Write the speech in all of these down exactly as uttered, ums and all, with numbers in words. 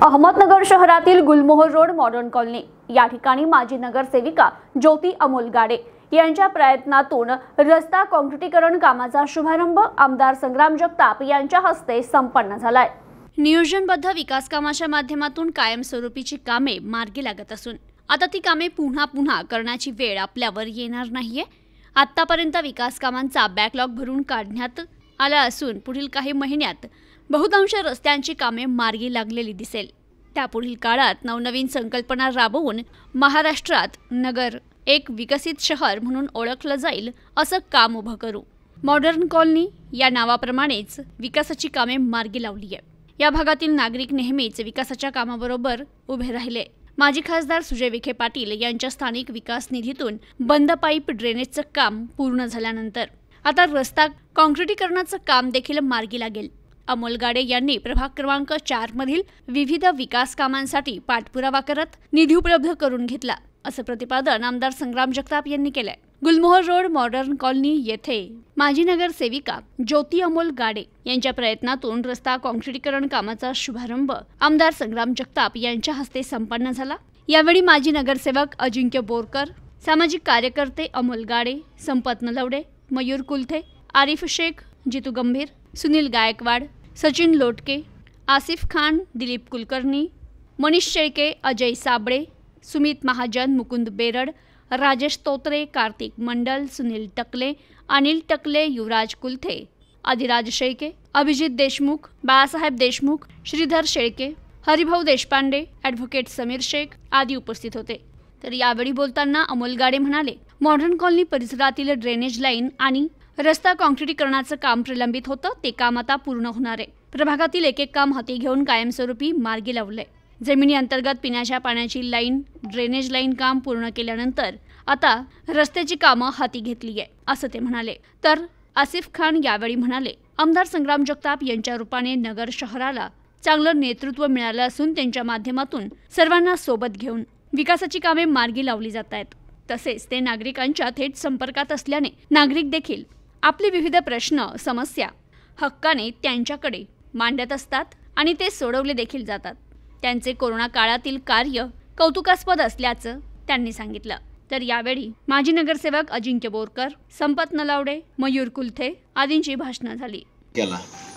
अहमदनगर शहरातील गुलमोहर road modern colony या ठिकाणी माजी नगरसेविका ज्योती अमोल गाडे यांच्या प्रयत्नातून रस्ता काँक्रिटीकरण कामाचा शुभारंभ आमदार संग्राम जगताप यांच्या हस्ते संपन्न झालाय। नियोजनबद्ध विकास कामाच्या माध्यमातून कायमस्वरूपीची कामे मार्गी लागत असून आता ती कामे पुन्हा पुन्हा करण्याची वेळ आपल्यावर येणार नाहीये। आतापर्यंत विकास कामांचा बॅकलॉग भरून काढण्यात आला असून पुढील काही महिन्यात बहुतांश रस्त्यांची कामे मार्गी लागलेली दिसेल। त्यापुढील काळात नवनवीन संकल्पना राबवून महाराष्ट्रात नगर एक विकसित शहर म्हणून ओळखलं जाईल असं काम उभं करू। मॉडर्न कॉलनी या नावाप्रमाणेच विकासाची कामे मार्गी लावली आहे। या भागातील नागरिक नेहमीच विकासाच्या कामाबरोबर उभे राहिले। माजी खासदार सुजय विखे पाटील यांच्या स्थानिक विकास निधीतून बंद पाईप ड्रेनेजचं काम पूर्ण झाल्यानंतर आता रस्ता काँक्रिटीकरणाचं काम देखील मार्गी लागेल। अमोल गाडे यांनी प्रभाग क्रमांक चार मधील विविध विकास कामांसाठी पाठपुरावा करत निधी उपलब्ध करून घेतला असं प्रतिपादन आमदार संग्राम जगताप यांनी केलंय। गुलमोहर रोड मॉडर्न कॉलनी येथे माजी नगरसेविका ज्योती अमोल गाडे यांच्या प्रयत्नातून रस्ता काँक्रिटीकरण कामाचा शुभारंभ आमदार संग्राम जगताप यांच्या हस्ते संपन्न झाला। यावेळी माजी नगरसेवक अजिंक्य बोरकर, सामाजिक कार्यकर्ते अमोल गाडे, संपत नलवडे, मयूर कुलथे, आरिफ शेख, जितू गंभीर, सुनील गायकवाड, सचिन लोटके, आसिफ खान, दिलीप कुलकर्णी, मनीष शेळके, अजय साबळे, सुमित महाजन, मुकुंद बेरड, राजेश तोत्रे, कार्तिक मंडल, सुनील टकले, अनिल टकले, युवराज कुलथे, आदिराज शेळके, अभिजित देशमुख, बाळासाहेब देशमुख, श्रीधर शेळके, हरिभाऊ देशपांडे, ॲडव्होकेट समीर शेख आदी उपस्थित होते। तर यावेळी बोलताना अमोल गाडे म्हणाले, मॉडर्न कॉलनी परिसरातील ड्रेनेज लाईन आणि रस्ता काँक्रिटीकरणाचं काम प्रलंबित होतं, ते काम आता पूर्ण होणार आहे। प्रभागातील एक एक काम हाती घेऊन कायमस्वरूपी मार्गी लावलंय। जमिनी अंतर्गत पिण्याच्या पाण्याची लाईन, ड्रेनेज लाईन काम पूर्ण केल्यानंतर आता रस्त्याची कामं हाती घेतली आहे असं ते म्हणाले। तर आसिफ खान यावेळी म्हणाले, आमदार संग्राम जगताप यांच्या रूपाने नगर शहराला चांगलं नेतृत्व मिळालं असून त्यांच्या माध्यमातून सर्वांना सोबत घेऊन विकासाची कामे मार्गी लावली जात आहेत। तसेच ते नागरिकांच्या थेट संपर्कात असल्याने नागरिक देखील आपले विविध प्रश्न, समस्या हक्काने त्यांच्याकडे मांडत असतात आणि ते सोडवले देखील जातात। त्यांचे कोरोना काळातील कार्य कौतुकास्पद असल्याचं त्यांनी सांगितलं। तर यावेळी माजी नगरसेवक अजिंक्य बोरकर, संपत नलावडे, मयूर कुलथे आदींची भाषणं झाली। केला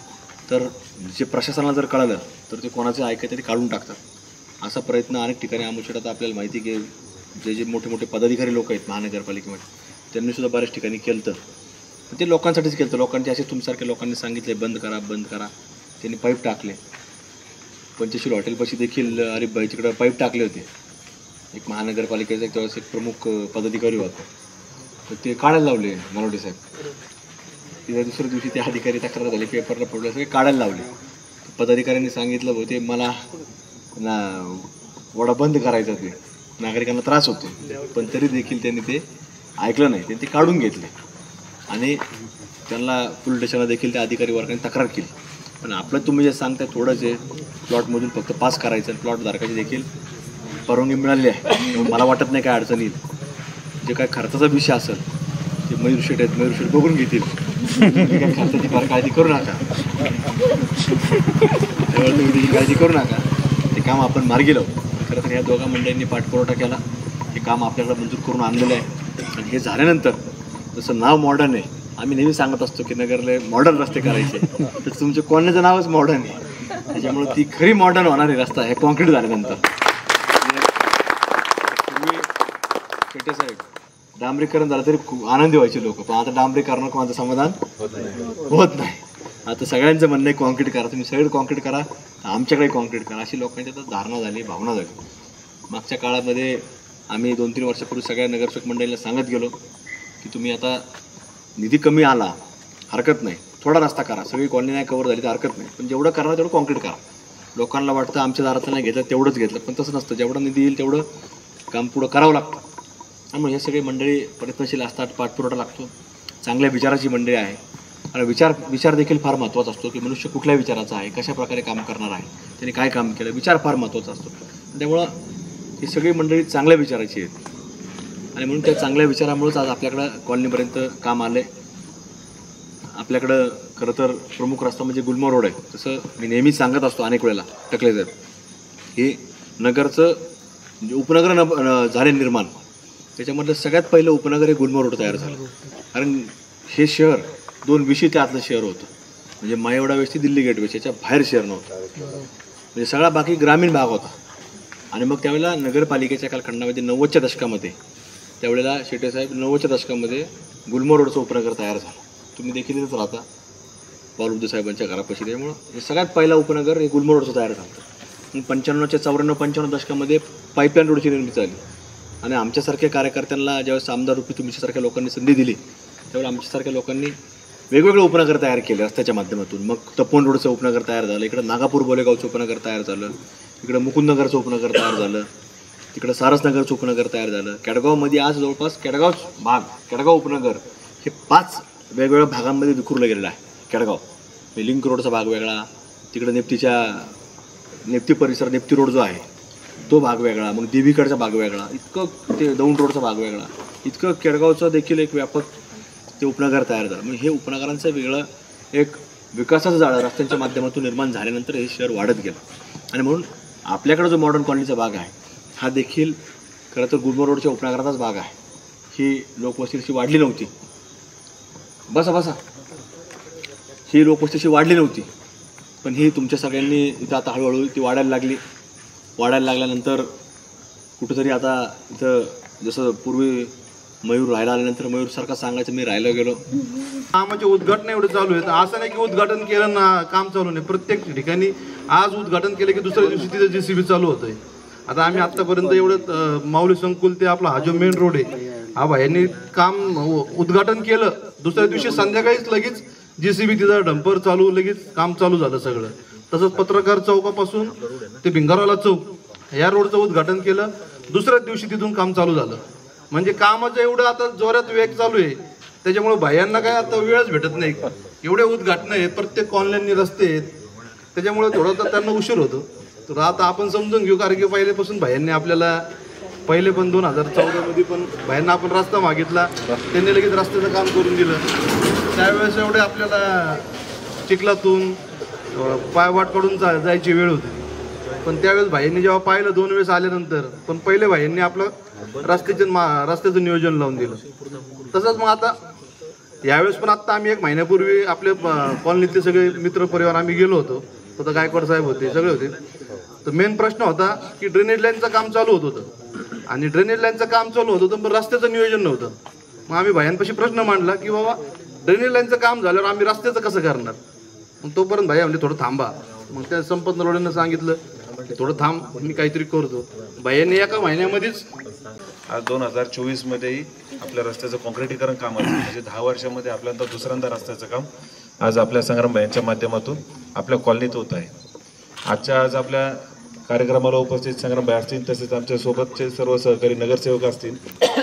तर जे प्रशासनाला जर कळलं तर ते कोणाचे ऐकायचे ते काढून टाकतात। असा प्रयत्न अनेक ठिकाणी आमुषात आपल्याला माहिती की जे जे मोठे मोठे पदाधिकारी लोक आहेत महानगरपालिकेमध्ये त्यांनी सुद्धा बऱ्याच ठिकाणी केलं तर ते लोकांसाठीच केलं। लोकांचे असे तुमच्यासारख्या लोकांनी सांगितले बंद करा बंद करा, त्यांनी पाईप टाकले। पंचशील हॉटेलपाशी देखील अरे बाई तिकडं पाईप टाकले होते। एक महानगरपालिकेचा त्यावेळेस एक प्रमुख पदाधिकारी होता तर ते काढायला लावले मलोडे साहेब। तिथे दुसऱ्या दिवशी ते अधिकारी तक्रार झाली, पेपरला पडले, सगळे काढायला लावले। पदाधिकाऱ्यांनी सांगितलं होते मला ना वडा बंद करायचा, ते नागरिकांना त्रास होतो, पण तरी देखील त्यांनी ते ऐकलं नाही, त्यांनी ते काढून घेतले आणि त्यांना पोलीस स्टेशनला देखील त्या अधिकारी वर्गाने तक्रार केली। पण आपलं तुम्ही जे सांगताय थोडंच आहे, प्लॉटमधून फक्त पास करायचं आणि प्लॉट धारकाची देखील परवानगी मिळाली आहे। मला वाटत नाही काय अडचण येईल। जे काय खर्चाचा विषय असेल ते मयूर शेट आहेत, मयूर शेट बघून घेतील, काय खर्चाची फार काळजी करू नका, त्यावेळी काळजी करू नका, ते काम आपण मार्गी लावू। खरं तर ह्या दोघा मंडळींनी पाठपुरवठा केला, हे काम आपल्याकडे मंजूर करून आणलेलं आहे आणि हे झाल्यानंतर जसं नाव मॉडर्न आहे, आम्ही नेहमी सांगत असतो की नगरला मॉडर्न रस्ते करायचे, तर तुमच्या कॉलनीचं नावच मॉडर्न आहे, त्याच्यामुळे ती खरी मॉडर्न होणारी रस्ता हे कॉन्क्रीट झाल्यानंतर। तुम्ही शेटे साहेब डांबरीकरण झालं तरी खूप आनंदी व्हायचे लोक, पण आता डांबरीकरणावर कोणाचं समाधान होत नाही। आता सगळ्यांचं म्हणणं आहे कॉन्क्रीट करा, तुम्ही सगळं कॉन्क्रीट करा, आमच्याकडे कॉन्क्रीट करा, अशी लोकांची आता धारणा झाली, भावना झाली। मागच्या काळामध्ये आम्ही दोन तीन वर्षापूर्वी सगळ्या नगरसेवक मंडळीला सांगत गेलो की तुम्ही आता निधी कमी आला हरकत नाही, थोडा रस्ता करा, सगळी कॉलनी नाही कव्हर झाली तर हरकत नाही, पण जेवढं करणार तेवढं कॉन्क्रीट करा। लोकांना वाटतं आमच्या दारातलं नाही घेतलं तेवढंच घेतलं, पण तसं नसतं, जेवढा निधी येईल तेवढं काम पुढं करावं लागतं। त्यामुळे हे सगळे मंडळी प्रयत्नशील असतात, पाठपुरवठा लागतो, चांगल्या विचाराची मंडळी आहे आणि विचार विचार देखील फार महत्त्वाचा असतो की मनुष्य कुठल्या विचाराचा आहे, कशा प्रकारे काम करणार आहे, त्यांनी काय काम केलं, विचार फार महत्त्वाचा असतो। त्यामुळं ही सगळी मंडळी चांगल्या विचाराची आहेत आणि म्हणून त्या चांगल्या विचारामुळेच आज आपल्याकडं कॉलनीपर्यंत काम आलं आहे। आपल्याकडं खरं तर प्रमुख रस्ता म्हणजे गुलमोहर रोड आहे, तसं मी नेहमीच सांगत असतो अनेक वेळेला टकले साहेब हे नगरचं म्हणजे उपनगर न न- झाले निर्माण, त्याच्यामधलं सगळ्यात पहिलं उपनगर हे गुलमोहर रोड तयार झालं. कारण हे शहर दोन विशी त्यातलं शहर होतं, म्हणजे मायवडा वेस्टी दिल्ली गेट वेस्ट याच्या बाहेर शहर नव्हतं, म्हणजे सगळा बाकी ग्रामीण भाग होता. आणि मग त्यावेळेला नगरपालिकेच्या कालखंडामध्ये नव्वदच्या दशकामध्ये त्यावेळेला शेटेसाहेब नव्वदच्या दशकामध्ये गुलमोहर रोडचं उपनगर तयार झालं. तुम्ही देखील इथंच राहता बालुद्दे साहेबांच्या घरापाशी, त्यामुळं हे सगळ्यात पहिला उपनगर हे गुलमोहर रोडचं तयार झालं. पंच्याण्णवच्या चौऱ्याण्णव पंच्याण्णव दशकामध्ये पाईपलाईन रोडची निर्मिती झाली. आणि आमच्यासारख्या कार्यकर्त्यांना ज्यावेळेस आमदार रूपी तुमच्यासारख्या लोकांनी संधी दिली त्यावेळेला आमच्यासारख्या लोकांनी वेगवेगळे उपनगर तयार केले रस्त्याच्या माध्यमातून. मग तपोवन रोडचं उपनगर तयार झालं, इकडं नागापूर बोलेगावचं उपनगर तयार झालं, इकडं मुकुंदनगरचं उपनगर तयार झालं, तिकडं सारसनगरचं उपनगर तयार झालं. केडगावमध्ये आज जवळपास केडगाव भाग केडगाव उपनगर हे पाच वेगवेगळ्या भागांमध्ये विखुरलं गेलेलं आहे. केडगाव लिंक रोडचा भाग वेगळा, तिकडं नेप्तीच्या नेप्ती परिसर नेप्ती रोड जो आहे तो भाग वेगळा, मग देवीकडचा भाग वेगळा, इतकं ते दौंड रोडचा भाग वेगळा, इतकं केडगावचं देखील एक व्यापक ते उपनगर तयार झालं. म्हणजे हे उपनगरांचं वेगळं एक विकासाचं जाळं रस्त्यांच्या माध्यमातून निर्माण झाल्यानंतर हे शहर वाढत गेलं. आणि म्हणून आपल्याकडं जो मॉडर्न कॉलनीचा भाग आहे हा देखील खरं तर गुलमोहर रोडच्या उपनगराचाच भाग आहे. ही लोकवस्ती अशी वाढली नव्हती, बसा बसा ही लोकवस्ती अशी वाढली नव्हती, पण ही तुमच्या सगळ्यांनी इथं आता हळूहळू ती वाढायला लागली. वाढायला लागल्यानंतर कुठंतरी आता इथं जसं पूर्वी मयूर राहायला आल्यानंतर मयूरसारखा सांगायचं मी राहायला गेलो. कामाचे उद्घाटन एवढे चालू आहेत, असं नाही की उद्घाटन केलं ना काम चालू नाही. प्रत्येक ठिकाणी आज उद्घाटन केलं की दुसऱ्या दिवशी तिथं जे सी बी चालू होतंय. आता आम्ही आत्तापर्यंत एवढं माऊली संकुल ते आपला हा जो मेन रोड आहे हा भाईंनी काम उद्घाटन केलं, दुसऱ्या दिवशी संध्याकाळीच लगेच जे सी बी तिथं डंपर चालू लगेच काम चालू झालं सगळं. तसंच पत्रकार चौकापासून ते भिंगारवाला चौक या रोडचं उद्घाटन केलं, दुसऱ्याच दिवशी तिथून काम चालू झालं. म्हणजे कामाचं एवढं आता जोरात वेग चालू आहे, त्याच्यामुळे भायांना काय आता वेळच भेटत नाही. एवढे उद्घाटन आहेत, प्रत्येक कॉलन्यांनी रस्ते आहेत, त्याच्यामुळे थोडं तर त्यांना उशीर होतो. तर आता आपण समजून घेऊ, कारण की पहिल्यापासून भायांनी आपल्याला पहिले पण दोन हजार चौदामध्ये पण भायांना आपण रस्ता मागितला, त्यांनी लगेच रस्त्याचं काम करून दिलं. त्यावेळेस एवढे आपल्याला चिखलातून पायवाट काढून जा जायची वेळ होती, पण त्यावेळेस भाईंनी जेव्हा पाहिलं दोन वेळेस आल्यानंतर, पण पहिले भाईंनी आपलं रस्त्याचं मा रस्त्याचं नियोजन लावून दिलं. तसंच मग आता यावेळेस पण आत्ता आम्ही एक महिन्यापूर्वी आपल्या कॉलनीतले सगळे मित्र परिवार आम्ही गेलो होतो. तर गायकवाड साहेब होते, सगळे होते. तर मेन प्रश्न होता की ड्रेनेज लाईनचं काम चालू होत होतं आणि ड्रेनेज लाईनचं काम चालू होत होतं पण रस्त्याचं नियोजन नव्हतं. मग आम्ही भायांपाशी प्रश्न मांडला की बाबा ड्रेनेज लाईनचं काम झाल्यावर आम्ही रस्त्याचं कसं करणार. मग तोपर्यंत भाई म्हणजे थोडं थांबा. मग त्या संपत नरोडेनं सांगितलं थोडं थांब, मी काहीतरी करतो. भाईंनी एका महिन्यामध्येच आज दोन हजार चोवीसमध्येही आपल्या रस्त्याचं कॉन्क्रिटीकरण काम आहे. म्हणजे दहा वर्षामध्ये आपल्यानंतर दुसऱ्यांदा रस्त्याचं काम आज आपल्या संग्राम यांच्या माध्यमातून आपल्या कॉलनीत होत आहे. आजच्या आज आपल्या कार्यक्रमाला उपस्थित संग्राम भाई असतील, तसेच आमच्या सोबतचे सर्व सहकारी नगरसेवक असतील.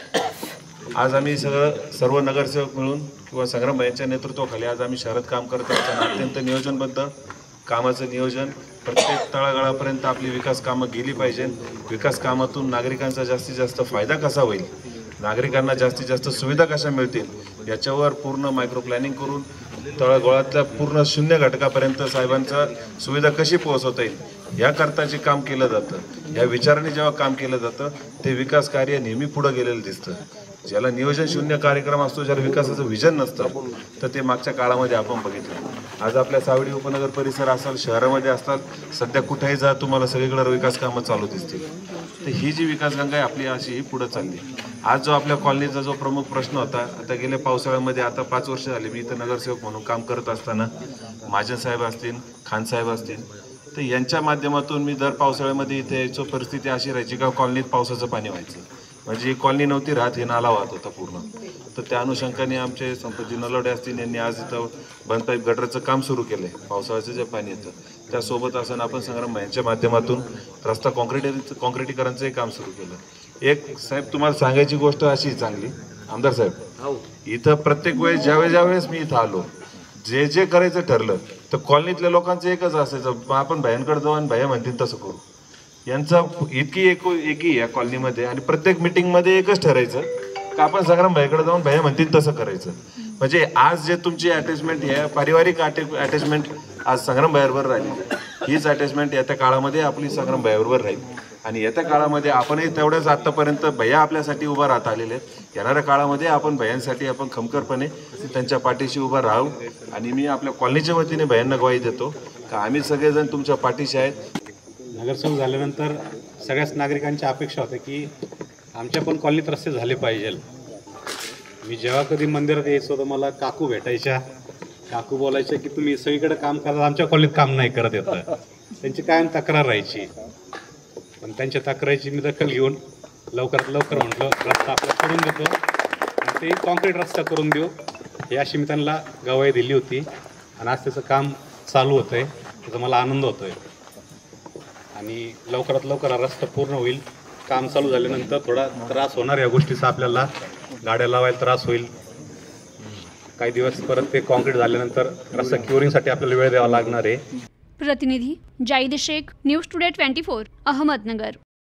आज आम्ही सगळं सर्व नगरसेवक मिळून किंवा संग्राम भाईंच्या नेतृत्वाखाली आज आम्ही शहरात काम करत असताना अत्यंत नियोजनबद्ध कामाचं नियोजन, प्रत्येक तळागाळापर्यंत आपली विकास कामं गेली पाहिजे. विकास कामातून नागरिकांचा जास्तीत जास्त फायदा कसा होईल, नागरिकांना जास्तीत जास्त सुविधा कशा मिळतील याच्यावर पूर्ण मायक्रो प्लॅनिंग करून तळागाळातल्या पूर्ण शून्य घटकापर्यंत साहेबांचा सुविधा कशी पोहोचवता येईल याकरता जे काम केलं जातं, या विचाराने जेव्हा काम केलं जातं ते विकास कार्य नेहमी पुढं गेलेलं दिसतं. ज्याला नियोजन शून्य कार्यक्रम असतो, ज्याला विकासाचं विजन नसतं, तर ते मागच्या काळामध्ये आपण बघितलं. आज आपल्या सावडी उपनगर परिसर असाल, शहरामध्ये असतात, सध्या कुठेही जा तुम्हाला सगळीकडे विकास कामं चालू दिसतील. तर ही जी विकासगंगा आहे आपली अशी ही पुढं चालली. आज जो आपल्या कॉलनीचा जो प्रमुख प्रश्न होता, आता गेल्या पावसाळ्यामध्ये आता पाच वर्ष झाले मी इथं नगरसेवक म्हणून काम करत असताना महाजन साहेब असतील, खान साहेब असतील, तर यांच्या माध्यमातून मी दर पावसाळ्यामध्ये इथे यायचो. परिस्थिती अशी राहायची का कॉलनीत पावसाचं पाणी व्हायचं, म्हणजे ही कॉलनी नव्हती राहत, हे नाला वाहत होता पूर्ण. तर त्या अनुषंगाने आमचे संपत्ती नलवडे असतील, यांनी आज इथं बंद पाईप गटरचं काम सुरू केलं आहे. पावसाळ्याचं जे पाणी येतं त्यासोबत असताना आपण संग्राम यांच्या माध्यमातून रस्ता कॉन्क्रिटी कॉन्क्रिटीकरणचंही काम सुरू केलं. एक साहेब तुम्हाला सांगायची गोष्ट अशी चांगली, आमदार साहेब, इथं प्रत्येक वेळेस ज्यावेळेस ज्यावेळेस मी इथं आलो, जे जे करायचं ठरलं तर कॉलनीतल्या लोकांचं एकच असायचं, आपण भयांकडे जाऊ आणि भैया म्हणतील तसं करू. यांचा इतकी एक एकी या कॉलनीमध्ये, आणि प्रत्येक मिटिंगमध्ये एकच ठरायचं का आपण संग्राम भाईकडे जाऊन भैया म्हणतील तसं करायचं. म्हणजे आज जे तुमची अटॅचमेंट आहे, पारिवारिक अटॅचमेंट आज संग्राम भाईबरोबर राहिली. हीच अटॅचमेंट येत्या काळामध्ये आपली संग्राम भैयाबरोबर राहील आणि येत्या काळामध्ये आपणही तेवढ्याच आत्तापर्यंत भैया आपल्यासाठी उभा राहत आलेले आहेत. येणाऱ्या काळामध्ये आपण भैयांसाठी आपण खमकरपणे त्यांच्या पाठीशी उभा राहू आणि मी आपल्या कॉलनीच्या वतीने भैयांना ग्वाही देतो का आम्ही सगळेजण तुमच्या पाठीशी आहेत. नगरसेवक झाल्यानंतर सगळ्याच नागरिकांच्या अपेक्षा होत्या की आमच्या पण कॉलनीत रस्ते झाले पाहिजे. मी जेव्हा कधी मंदिरात यायचो तर मला काकू भेटायच्या, काकू बोलायच्या की तुम्ही सगळीकडे काम करता, आमच्या कॉलनीत काम नाही करत येतं. त्यांची कायम तक्रार राहायची. पण त्यांच्या तक्रारीची मी दखल घेऊन लवकरात लवकर म्हटलं रस्ता आपला करून देतो आणि ते कॉन्क्रीट रस्ता करून देऊ ही अशी मी त्यांना गवाही दिली होती आणि आज त्याचं काम चालू होतं आहे. त्याचा मला आनंद होतो आहे आणि लवकरात लवकर हा रस्ता पूर्ण होईल. काम चालू झाल्यानंतर थोडा त्रास होणार या गोष्टीचा, आपल्याला गाड्या लावायला त्रास होईल. काही दिवस परत ते कॉन्क्रीट झाल्यानंतर रस्ता क्युरिंगसाठी आपल्याला वेळ द्यावा लागणार आहे. प्रतिनिधी Zaid Shaikh, news today twenty four, Ahmednagar.